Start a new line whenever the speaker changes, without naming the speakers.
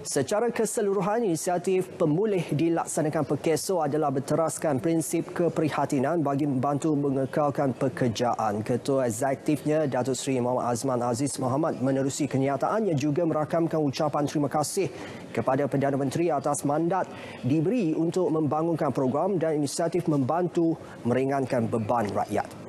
Secara keseluruhan, inisiatif pemulih dilaksanakan Perkeso adalah berteraskan prinsip keprihatinan bagi membantu mengekalkan pekerjaan. Ketua Eksekutifnya, Datuk Seri Muhammad Azman Aziz Mohamad menerusi kenyataannya juga merakamkan ucapan terima kasih kepada Perdana Menteri atas mandat diberi untuk membangunkan program dan inisiatif membantu meringankan beban rakyat.